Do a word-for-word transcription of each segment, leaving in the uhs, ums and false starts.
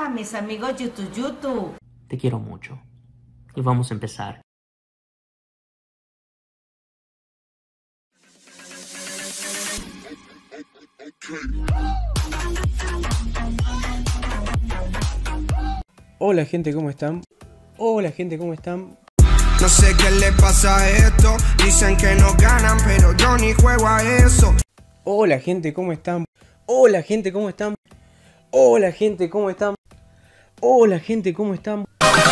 mis amigos YouTube YouTube. Te quiero mucho. Y vamos a empezar. Hola gente, ¿cómo están? Hola gente, ¿cómo están? No sé qué le pasa a esto. Dicen que no ganan, pero yo ni juego a eso. Hola gente, ¿cómo están? Hola gente, ¿cómo están? Hola gente, ¿cómo están? Hola gente, ¿cómo están?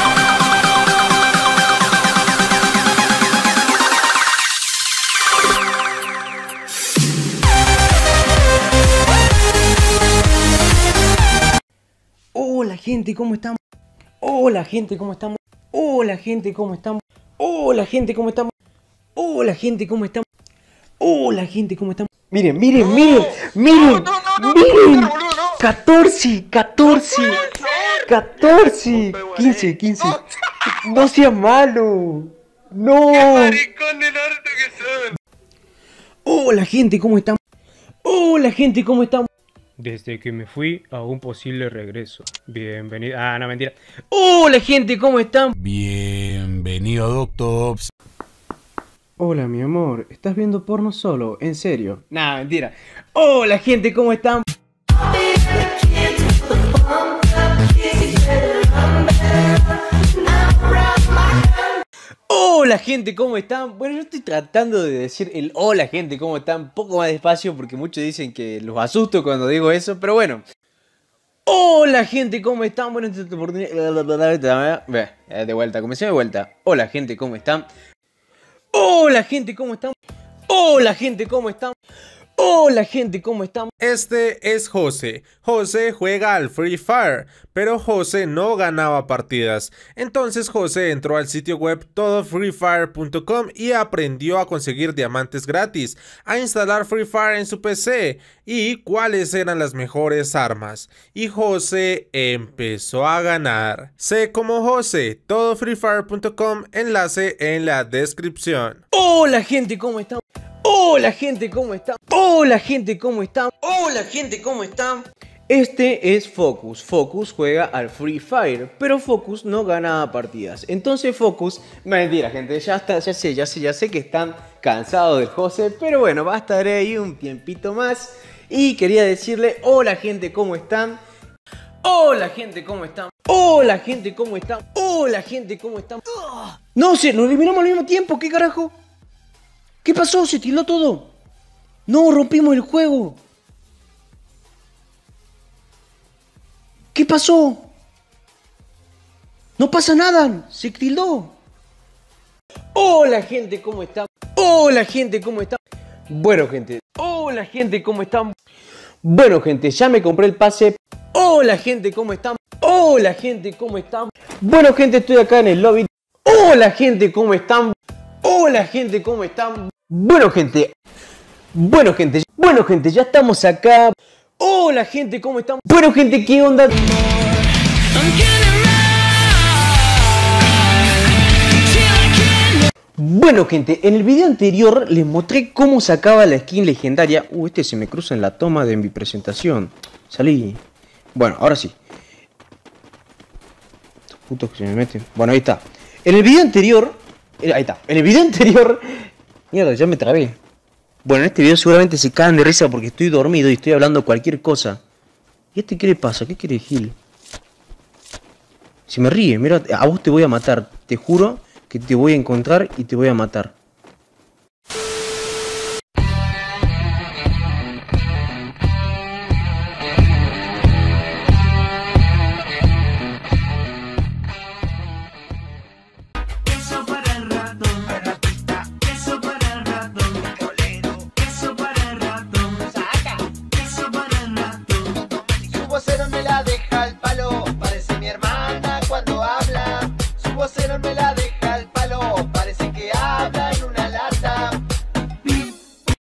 Hola gente, ¿cómo están? Hola gente, ¿cómo están? Hola gente, ¿cómo están? Hola gente, ¿cómo están? Hola gente, ¿cómo están? Hola gente, ¿cómo están? Miren, miren, miren, miren, miren. catorce, catorce, catorce, quince, quince. No seas malo. No. Hola gente, ¿cómo están? Hola gente, ¿cómo están? Desde que me fui a un posible regreso. Bienvenido. Ah, no, mentira. Hola gente, ¿cómo están? Bienvenido, Doctops. Hola mi amor, ¿estás viendo porno solo? ¿En serio? Nah, mentira. Hola gente, ¿cómo están? Hola gente, ¿cómo están? Bueno, yo estoy tratando de decir el hola gente, ¿cómo están? Un poco más despacio porque muchos dicen que los asusto cuando digo eso, pero bueno. Hola gente, ¿cómo están? Bueno, esta oportunidad... De vuelta, comencé de vuelta. Hola gente, ¿cómo están? Hola gente, ¿cómo están? Hola gente, ¿cómo están? Hola gente, ¿cómo están? Este es José. José juega al Free Fire, pero José no ganaba partidas. Entonces José entró al sitio web todo free fire punto com y aprendió a conseguir diamantes gratis, a instalar Free Fire en su P C y cuáles eran las mejores armas. Y José empezó a ganar. Sé como José, todo free fire punto com, enlace en la descripción. Hola gente, ¿cómo están? Hola gente, ¿cómo están? Hola gente, ¿cómo están? Hola gente, ¿cómo están? Este es Focus. Focus juega al Free Fire, pero Focus no gana partidas. Entonces Focus... Mentira gente, ya está, ya sé, ya sé, ya sé que están cansados del José, pero bueno, va a estar ahí un tiempito más. Y quería decirle, hola gente, ¿cómo están? Hola gente, ¿cómo están? Hola gente, ¿cómo están? Hola gente, ¿cómo están? No sé, nos eliminamos al mismo tiempo, ¿qué carajo? ¿Qué pasó? ¿Se tildó todo? No, rompimos el juego. ¿Qué pasó? No pasa nada, se tildó. Hola gente, ¿cómo están? Hola gente, ¿cómo están? Bueno gente, hola gente, ¿cómo están? Bueno gente, ya me compré el pase. Hola gente, ¿cómo están? Hola gente, ¿cómo están? Bueno gente, estoy acá en el lobby. Hola gente, ¿cómo están? Hola gente, ¿cómo están? Bueno gente, bueno gente, bueno gente, ya estamos acá. Hola gente, ¿cómo están? Bueno gente, ¿qué onda? Bueno gente, en el video anterior les mostré cómo sacaba la skin legendaria. Uh, este se me cruza en la toma de mi presentación. Salí. Bueno, ahora sí. Estos putos que se me meten. Bueno, ahí está. En el video anterior... Ahí está. En el video anterior... Mierda, ya me trabé. Bueno, en este video seguramente se caen de risa porque estoy dormido y estoy hablando cualquier cosa. ¿Y este qué le pasa? ¿Qué quiere Gil? Se me ríe, mira, a vos te voy a matar. Te juro que te voy a encontrar y te voy a matar.